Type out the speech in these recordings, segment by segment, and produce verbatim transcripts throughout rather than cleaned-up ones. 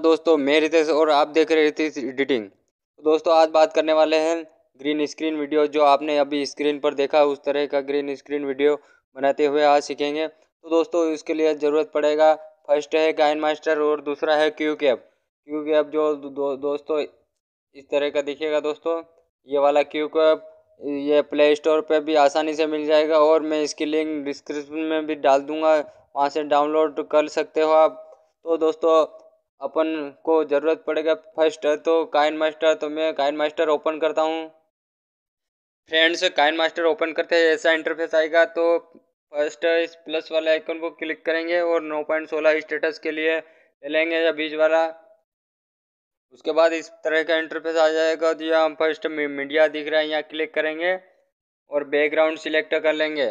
दोस्तों, मैं रितेश और आप देख रहे रितेश एडिटिंग। तो दोस्तों, आज बात करने वाले हैं ग्रीन स्क्रीन वीडियो। जो आपने अभी स्क्रीन पर देखा उस तरह का ग्रीन स्क्रीन वीडियो बनाते हुए आज सीखेंगे। तो दोस्तों, इसके लिए ज़रूरत पड़ेगा, फर्स्ट है काइन मास्टर और दूसरा है क्यू कैप। क्यू कैप जो दो, दोस्तों इस तरह का दिखेगा। दोस्तों, ये वाला क्यू कैप ये प्ले स्टोर पे भी आसानी से मिल जाएगा और मैं इसकी लिंक डिस्क्रिप्शन में भी डाल दूंगा, वहाँ से डाउनलोड कर सकते हो आप। तो दोस्तों, अपन को ज़रूरत पड़ेगा फर्स्ट है तो काइन मास्टर। तो मैं काइन मास्टर ओपन करता हूँ। फ्रेंड्स, काइन मास्टर ओपन करते हैं ऐसा इंटरफेस आएगा। तो फर्स्ट इस प्लस वाले आइकन को क्लिक करेंगे और नौ पॉइंट सोलह स्टेटस के लिए ले लेंगे या बीच वाला। उसके बाद इस तरह का इंटरफेस आ जाएगा। तो यहाँ फर्स्ट मीडिया दिख रहा है, यहाँ क्लिक करेंगे और बैकग्राउंड सिलेक्ट कर लेंगे।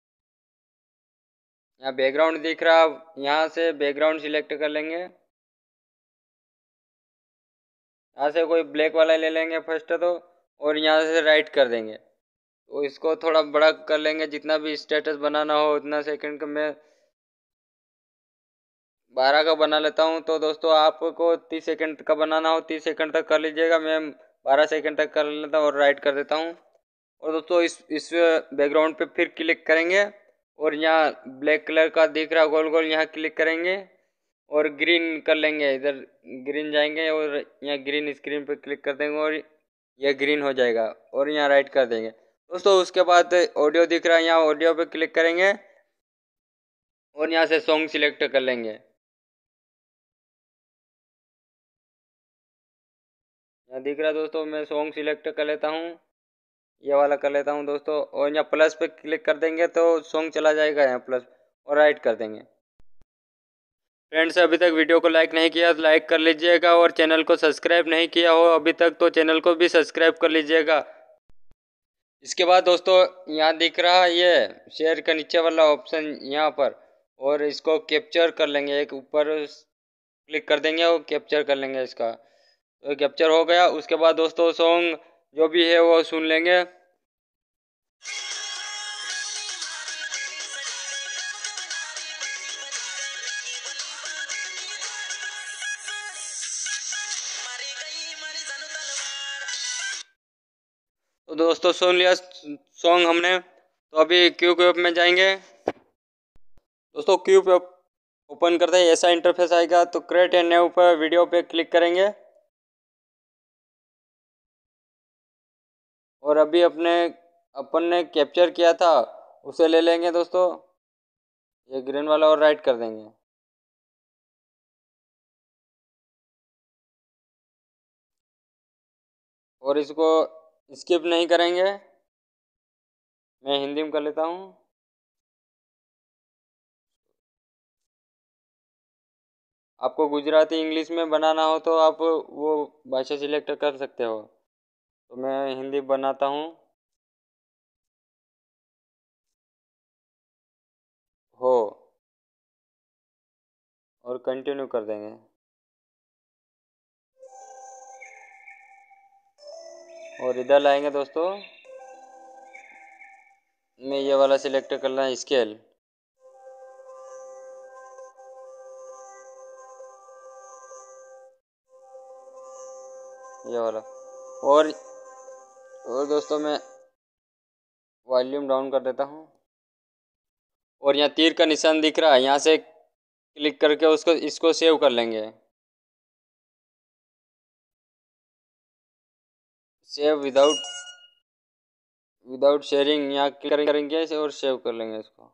यहाँ बैकग्राउंड दिख रहा, यहाँ से बैकग्राउंड सिलेक्ट कर लेंगे। यहाँ से कोई ब्लैक वाला ले लेंगे फर्स्ट तो, और यहाँ से राइट कर देंगे। तो इसको थोड़ा बड़ा कर लेंगे, जितना भी स्टेटस बनाना हो उतना। सेकंड का मैं बारह का बना लेता हूँ। तो दोस्तों, आपको तीस सेकंड का बनाना हो तीस सेकंड तक कर लीजिएगा। मैं बारह सेकंड तक कर लेता हूँ और राइट कर देता हूँ। और दोस्तों, इस इस बैकग्राउंड पे फिर क्लिक करेंगे और यहाँ ब्लैक कलर का दिख रहा गोल गोल, यहाँ क्लिक करेंगे और ग्रीन कर लेंगे। इधर ग्रीन जाएंगे और यहाँ ग्रीन स्क्रीन पे क्लिक कर देंगे और यह ग्रीन हो जाएगा और यहाँ राइट कर देंगे। दोस्तों, उसके बाद ऑडियो दिख रहा है, यहाँ ऑडियो पे क्लिक करेंगे और यहाँ से सॉन्ग सिलेक्ट कर लेंगे। यहाँ दिख रहा है दोस्तों, मैं सॉन्ग सिलेक्ट कर लेता हूँ, ये वाला कर लेता हूँ दोस्तों। और यहाँ प्लस पे क्लिक कर देंगे तो सॉन्ग चला जाएगा यहाँ प्लस, और राइट कर देंगे। फ्रेंड्स, अभी तक वीडियो को लाइक नहीं किया तो लाइक कर लीजिएगा, और चैनल को सब्सक्राइब नहीं किया हो अभी तक तो चैनल को भी सब्सक्राइब कर लीजिएगा। इसके बाद दोस्तों, यहाँ दिख रहा है ये शेयर का नीचे वाला ऑप्शन यहाँ पर, और इसको कैप्चर कर लेंगे। एक ऊपर क्लिक कर देंगे और कैप्चर कर लेंगे इसका। तो कैप्चर हो गया। उसके बाद दोस्तों, सॉन्ग जो भी है वो सुन लेंगे। तो दोस्तों, सुन लिया सॉन्ग हमने। तो अभी क्यूब ऐप में जाएंगे। दोस्तों, क्यूब ऐप ओपन करते ही ऐसा इंटरफेस आएगा। तो क्रिएट ए न्यू पर वीडियो पे क्लिक करेंगे और अभी अपने अपन ने कैप्चर किया था उसे ले लेंगे दोस्तों, ये ग्रीन वाला, और राइट कर देंगे। और इसको स्किप नहीं करेंगे, मैं हिंदी में कर लेता हूँ। आपको गुजराती इंग्लिश में बनाना हो तो आप वो भाषा सिलेक्ट कर सकते हो। तो मैं हिंदी बनाता हूँ। हो, और कंटिन्यू कर देंगे। और इधर लाएंगे दोस्तों, मैं ये वाला सिलेक्ट करना है, स्केल। ये वाला। और और दोस्तों, मैं वॉल्यूम डाउन कर देता हूँ। और यहाँ तीर का निशान दिख रहा है, यहाँ से क्लिक करके उसको इसको सेव कर लेंगे। सेव विदाउट विदाउट शेयरिंग, यहाँ क्लिक करेंगे और सेव कर लेंगे इसको।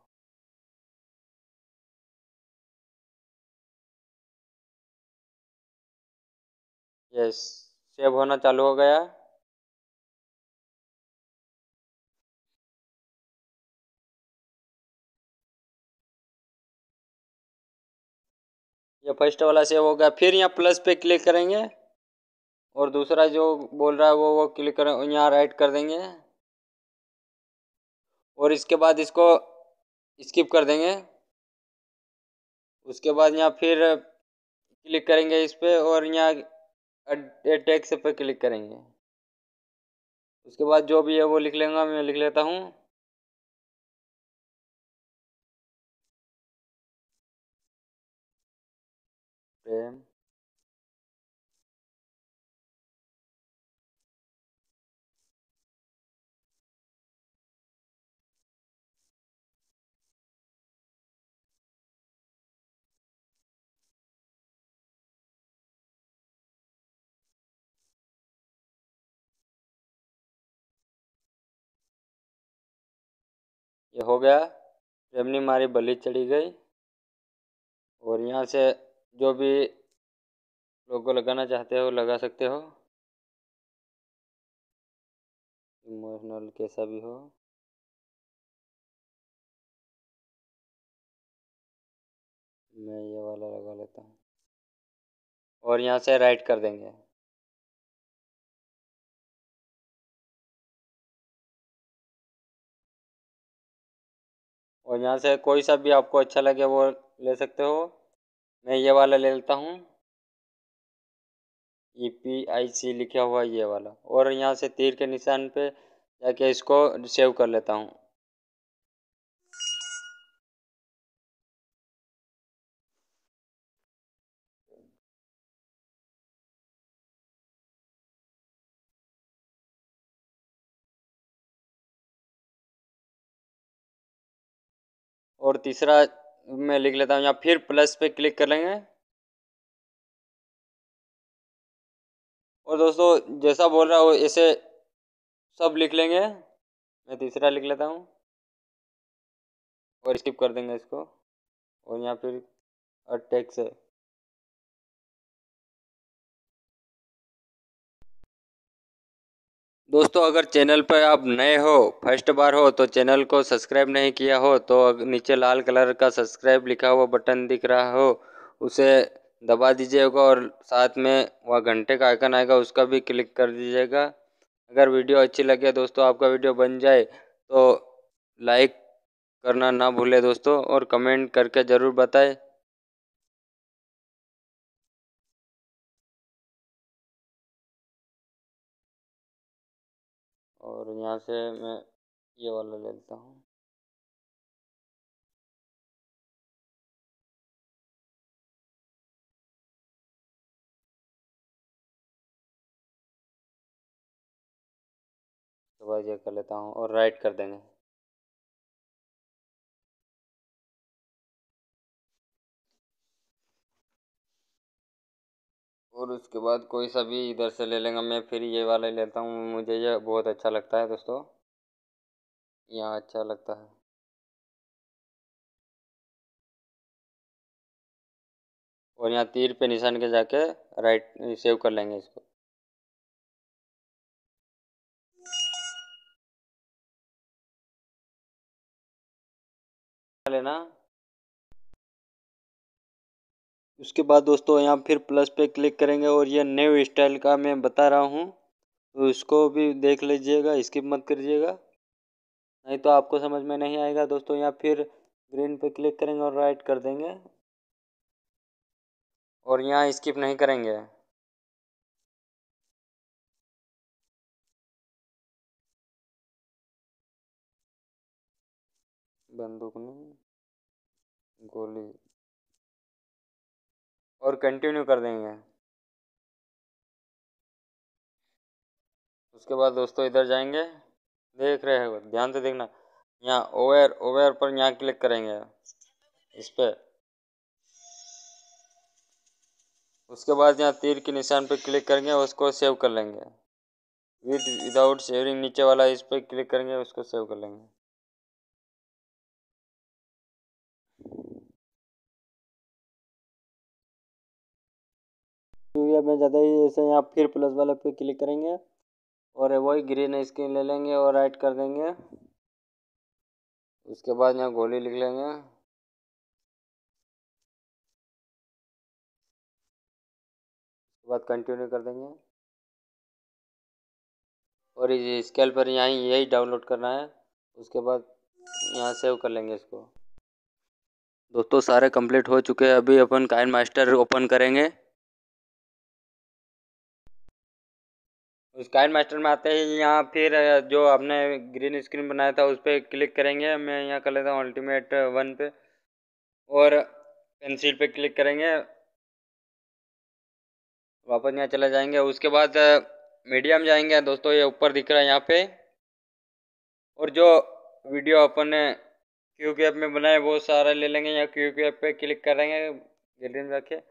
यस, सेव होना चालू हो गया। ये फर्स्ट वाला सेव हो गया। फिर यहाँ प्लस पे क्लिक करेंगे और दूसरा जो बोल रहा है वो वो क्लिक करें, यहाँ राइट कर देंगे। और इसके बाद इसको स्किप कर देंगे। उसके बाद यहाँ फिर क्लिक करेंगे इस पे और यहाँ टेक्स्ट पे क्लिक करेंगे। उसके बाद जो भी है वो लिख लेंगे, मैं लिख लेता हूँ। प्रेम ये हो गया, रेमनी हमारी बली चढ़ी गई। और यहाँ से जो भी लोगो लगाना चाहते हो लगा सकते हो, इमोशनल कैसा भी हो। मैं ये वाला लगा लेता हूँ और यहाँ से राइट कर देंगे। और यहाँ से कोई सा भी आपको अच्छा लगे वो ले सकते हो। मैं ये वाला ले लेता हूँ, ई पी आई सी लिखा हुआ ये वाला। और यहाँ से तीर के निशान पे जाके इसको सेव कर लेता हूँ। और तीसरा मैं लिख लेता हूँ, यहाँ फिर प्लस पे क्लिक कर लेंगे। और दोस्तों जैसा बोल रहा हो ऐसे सब लिख लेंगे। मैं तीसरा लिख लेता हूँ और स्किप कर देंगे इसको। और यहाँ फिर टेक्स्ट है। दोस्तों अगर चैनल पर आप नए हो, फर्स्ट बार हो, तो चैनल को सब्सक्राइब नहीं किया हो तो नीचे लाल कलर का सब्सक्राइब लिखा हुआ बटन दिख रहा हो, उसे दबा दीजिएगा। और साथ में वह घंटे का आइकन आएगा उसका भी क्लिक कर दीजिएगा। अगर वीडियो अच्छी लगे दोस्तों, आपका वीडियो बन जाए तो लाइक करना ना भूलें दोस्तों, और कमेंट करके ज़रूर बताएं। और यहाँ से मैं ये वाला ले लेता हूँ। तो बस ये कर लेता हूँ और राइट कर देंगे। और उसके बाद कोई सा भी इधर से ले लेंगे। मैं फिर ये वाला ही लेता हूँ, मुझे ये बहुत अच्छा लगता है दोस्तों, यहाँ अच्छा लगता है। और यहाँ तीर पे निशान के जाके राइट सेव कर लेंगे इसको। लेना। उसके बाद दोस्तों यहाँ फिर प्लस पे क्लिक करेंगे और ये न्यू स्टाइल का मैं बता रहा हूँ, तो इसको भी देख लीजिएगा, स्किप मत करिएगा, नहीं तो आपको समझ में नहीं आएगा दोस्तों। यहाँ फिर ग्रीन पे क्लिक करेंगे और राइट कर देंगे। और यहाँ स्किप नहीं करेंगे। बंदूक नहीं, गोली। और कंटिन्यू कर देंगे। उसके बाद दोस्तों इधर जाएंगे, देख रहे हो ध्यान से देखना, यहाँ ओवर ओवर पर यहाँ क्लिक करेंगे इस पर। उसके बाद यहाँ तीर के निशान पर क्लिक करेंगे, उसको सेव कर लेंगे। विद विदाउट सेविंग नीचे वाला इस पर क्लिक करेंगे, उसको सेव कर लेंगे। में ज़्यादा ही ऐसे यहाँ फिर प्लस वाले पे क्लिक करेंगे और वही ग्रीन स्क्रीन ले लेंगे और राइट कर देंगे। उसके बाद यहाँ गोली लिख लेंगे। उसके बाद कंटिन्यू कर देंगे। और इस स्केल पर यहाँ यही डाउनलोड करना है। उसके बाद यहाँ सेव कर लेंगे इसको। दोस्तों सारे कंप्लीट हो चुके हैं, अभी अपन काइन मास्टर ओपन करेंगे। उस काइन मास्टर में आते ही यहाँ फिर जो आपने ग्रीन स्क्रीन बनाया था उस पर क्लिक करेंगे। मैं यहाँ कर लेता हूँ अल्टीमेट वन पे और पेंसिल पे क्लिक करेंगे, वापस यहाँ चले जाएंगे। उसके बाद मीडियम जाएंगे दोस्तों, ये ऊपर दिख रहा है यहाँ पे। और जो वीडियो अपन ने क्यू कैप में बनाए वो सारा ले लेंगे, यहाँ क्यू कैप पे क्लिक करेंगे गैलरी में रखे।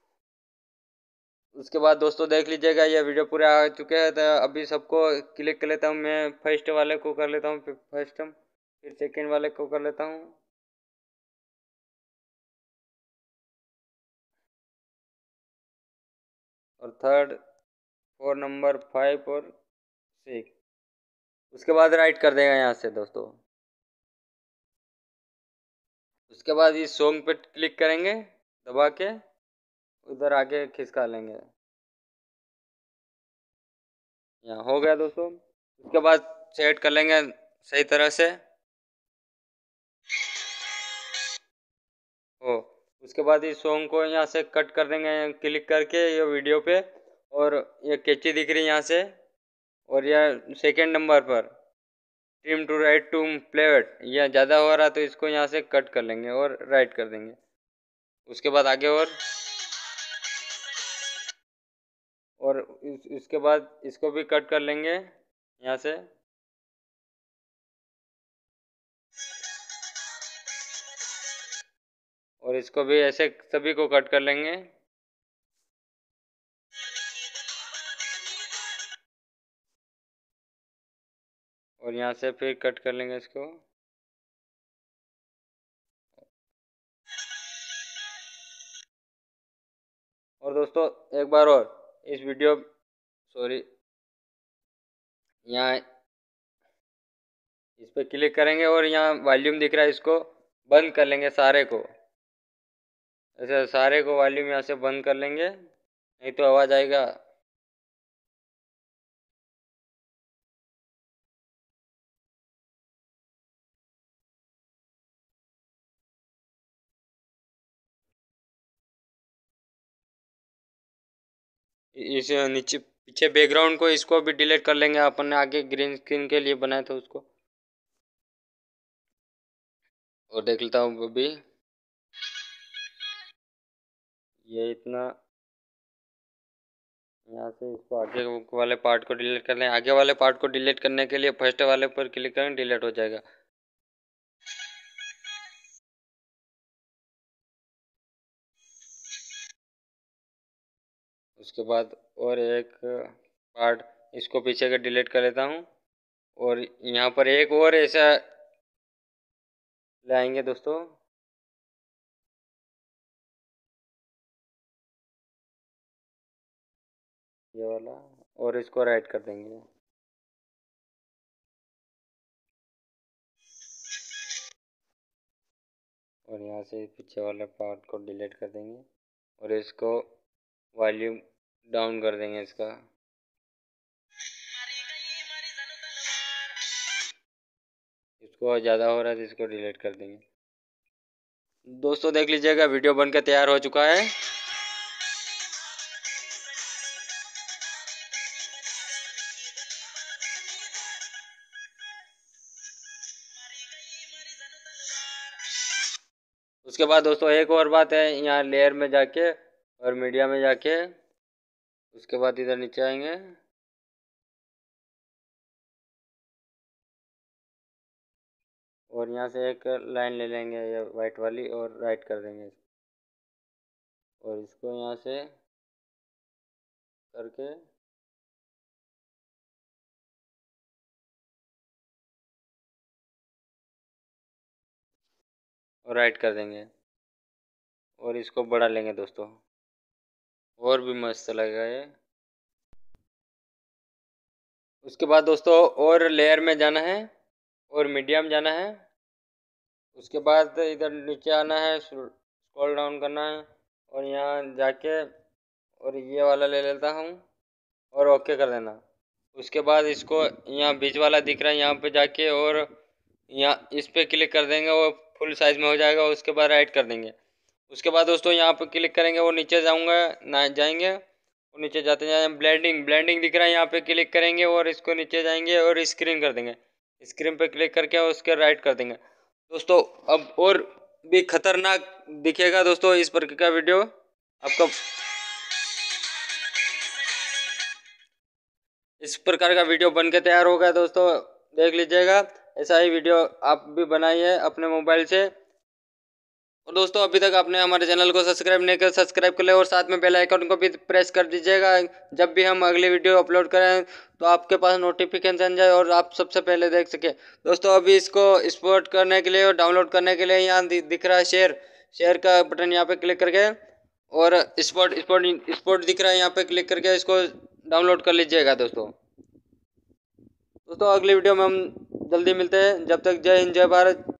उसके बाद दोस्तों देख लीजिएगा ये वीडियो पूरे आ चुके हैं। तो अभी सबको क्लिक कर लेता हूँ, मैं फर्स्ट वाले को कर लेता हूँ फर्स्ट। फिर सेकेंड वाले को कर लेता हूँ। और थर्ड, फोर नंबर, फाइव और सिक्स। उसके बाद राइट कर देगा यहाँ से दोस्तों। उसके बाद इस सॉन्ग पे क्लिक करेंगे दबा के, उधर आगे खिसका लेंगे। यहाँ हो गया दोस्तों। उसके बाद सेट कर लेंगे सही तरह से हो। उसके बाद इस सॉन्ग को यहाँ से कट कर देंगे क्लिक करके ये वीडियो पे, और ये कैची दिख रही है यहाँ से, और यह सेकेंड नंबर पर trim to right to plate, यह ज़्यादा हो रहा तो इसको यहाँ से कट कर लेंगे और राइट कर देंगे। उसके बाद आगे और और इस, इसके बाद इसको भी कट कर लेंगे यहाँ से। और इसको भी ऐसे सभी को कट कर लेंगे। और यहाँ से फिर कट कर लेंगे इसको। और दोस्तों एक बार और इस वीडियो, सॉरी, यहाँ इस पर क्लिक करेंगे और यहाँ वॉल्यूम दिख रहा है, इसको बंद कर लेंगे सारे को। ऐसे सारे को वॉल्यूम यहाँ से बंद कर लेंगे, नहीं तो आवाज़ आएगा। इस नीचे पीछे बैकग्राउंड को इसको भी डिलीट कर लेंगे, अपन ने आगे ग्रीन स्क्रीन के लिए बनाया था उसको। और देख लेता हूँ अभी, ये इतना, यहाँ से इसको आगे वाले पार्ट को डिलीट कर लें। आगे वाले पार्ट को डिलीट करने के लिए फर्स्ट वाले पर क्लिक करें, डिलीट हो जाएगा। उसके बाद और एक पार्ट इसको पीछे का डिलीट कर लेता हूँ। और यहाँ पर एक और ऐसा लाएंगे दोस्तों, ये वाला, और इसको राइट कर देंगे। और यहाँ से पीछे वाले पार्ट को डिलीट कर देंगे और इसको वॉल्यूम डाउन कर देंगे इसका। इसको ज़्यादा हो रहा है तो इसको डिलीट कर देंगे। दोस्तों देख लीजिएगा वीडियो बनकर तैयार हो चुका है। उसके बाद दोस्तों एक और बात है, यहाँ लेयर में जाके और मीडिया में जाके उसके बाद इधर नीचे आएंगे और यहाँ से एक लाइन ले लेंगे ये वाइट वाली और राइट कर देंगे। और इसको यहाँ से करके और राइट कर देंगे और इसको बढ़ा लेंगे दोस्तों, और भी मस्त लगेगा ये। उसके बाद दोस्तों और लेयर में जाना है और मीडियम जाना है। उसके बाद इधर नीचे आना है, स्क्रॉल डाउन करना है और यहाँ जाके और ये वाला ले लेता हूँ और ओके कर देना। उसके बाद इसको यहाँ बीच वाला दिख रहा है, यहाँ पे जाके और यहाँ इस पे क्लिक कर देंगे, वो फुल साइज में हो जाएगा। उसके बाद राइट कर देंगे। उसके बाद दोस्तों यहाँ पे क्लिक करेंगे, वो नीचे जाऊँगा ना जाएंगे, और नीचे जाते जाए ब्लेंडिंग ब्लेंडिंग दिख रहा है, यहाँ पे क्लिक करेंगे और इसको नीचे जाएंगे और स्क्रीन कर देंगे। स्क्रीन पे क्लिक करके उसके राइट कर देंगे दोस्तों। अब और भी खतरनाक दिखेगा दोस्तों इस प्रकार का वीडियो आपको, इस प्रकार का वीडियो बन के तैयार हो गया दोस्तों, देख लीजिएगा। ऐसा ही वीडियो आप भी बनाइए अपने मोबाइल से और दोस्तों अभी तक आपने हमारे चैनल को सब्सक्राइब नहीं किया, सब्सक्राइब कर ले और साथ में बेल आइकन को भी प्रेस कर दीजिएगा। जब भी हम अगली वीडियो अपलोड करें तो आपके पास नोटिफिकेशन जाए और आप सबसे पहले देख सके। दोस्तों अभी इसको एक्सपोर्ट करने के लिए और डाउनलोड करने के लिए यहाँ दिख रहा है शेयर शेयर का बटन, यहाँ पे क्लिक करके और स्पॉट स्पॉट स्पॉट दिख रहा है, यहाँ पे क्लिक करके इसको डाउनलोड कर लीजिएगा। दोस्तों दोस्तों अगली वीडियो में हम जल्दी मिलते हैं। जब तक जय हिंद जय भारत।